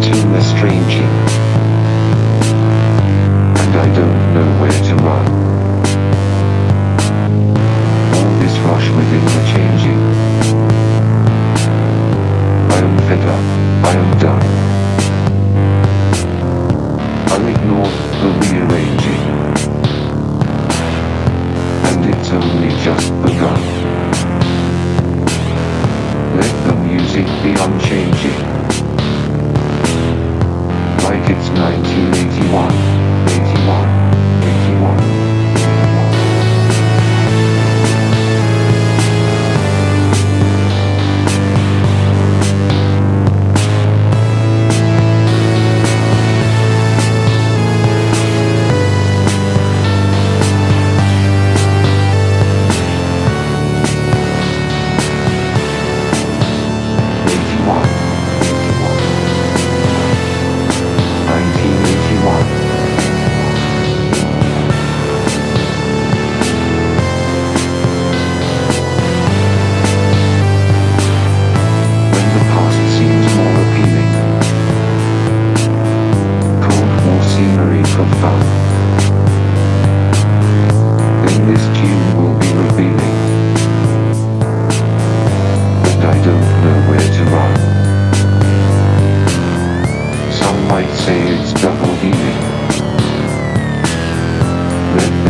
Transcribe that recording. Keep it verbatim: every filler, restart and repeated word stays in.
too estranging, and I don't know where to run. All this rush within the changing, I am fed up, I am done. I'll ignore the rearranging, and it's only just begun. Let the music be unchanging, like it's nineteen eighty-one, eighty-one, eighty-one. Then this tune will be revealing, and I don't know where to run. Some might say it's double healing. Let